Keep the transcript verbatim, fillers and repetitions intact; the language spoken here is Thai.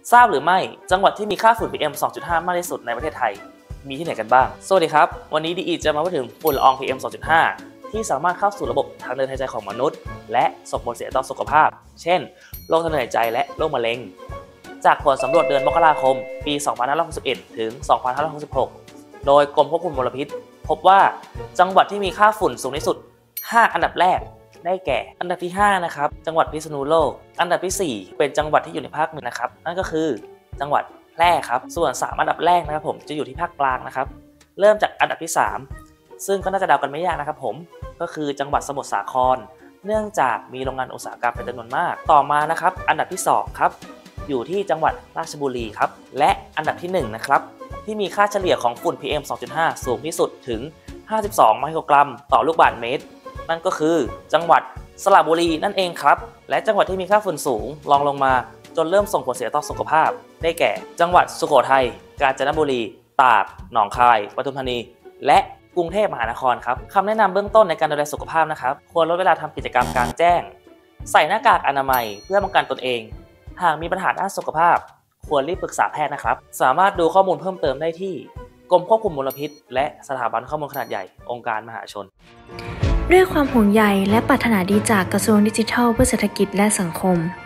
ทราบหรือไม่จังหวัดที่มีค่าฝุ่น พี เอ็ม สองจุดห้า มากที่สุดในประเทศไทยมีที่ไหนกันบ้างสวัสดีครับวันนี้ ดี อี จะมาพูดถึงฝุ่นละออง พี เอ็ม สองจุดห้า ที่สามารถเข้าสู่ระบบทางเดินหายใจของมนุษย์และส่งผลเสียต่อสุขภาพเช่นโรคทางเดินหายใจและโรคมะเร็งจากผลสำรวจเดือนมกราคมปี สองพันห้าร้อยหกสิบเอ็ด ถึง สองพันห้าร้อยหกสิบหก โดยกรมควบคุมมลพิษพบว่าจังหวัดที่มีค่าฝุ่นสูงที่สุดห้าอันดับแรกได้แก่อันดับที่ห้านะครับจังหวัดพิษณุโลกอันดับที่สี่เป็นจังหวัดที่อยู่ในภาคเหนือนะครับนั่นก็คือจังหวัดแพร่ครับส่วนสามอันดับแรกนะครับผมจะอยู่ที่ภาคกลางนะครับเริ่มจากอันดับที่สามซึ่งก็น่าจะเดากันไม่ยากนะครับผมก็คือจังหวัดสมุทรสาครเนื่องจากมีโรงงานอุตสาหกรรมเป็นจำนวนมากต่อมานะครับอันดับที่สองครับอยู่ที่จังหวัดราชบุรีครับและอันดับที่หนึ่งนะครับที่มีค่าเฉลี่ยของฝุ่น พี เอ็ม สองจุดห้า สูงที่สุดถึงห้าสิบสองไมโครกรัมต่อลูกบาศก์เมตรนั่นก็คือจังหวัดสระบุรีนั่นเองครับและจังหวัดที่มีค่าฝุ่นสูงรองลงมาจนเริ่มส่งผลเสียต่อสุขภาพได้แก่จังหวัดสุโขทัยกาญจนบุรีตากหนองคายปทุมธานีและกรุงเทพมหานครครับคำแนะนำเบื้องต้นในการดูแลสุขภาพนะครับควรลดเวลาทำกิจกรรมกลางแจ้งใส่หน้ากากอนามัยเพื่อป้องกันตนเองหากมีปัญหาด้านสุขภาพควรรีบปรึกษาแพทย์นะครับสามารถดูข้อมูลเพิ่มเติมได้ที่กรมควบคุมมลพิษและสถาบันข้อมูลขนาดใหญ่องค์การมหาชนด้วยความห่วงใยและปรารถนาดีจากกระทรวงดิจิทัลเพื่อเศรษฐกิจและสังคม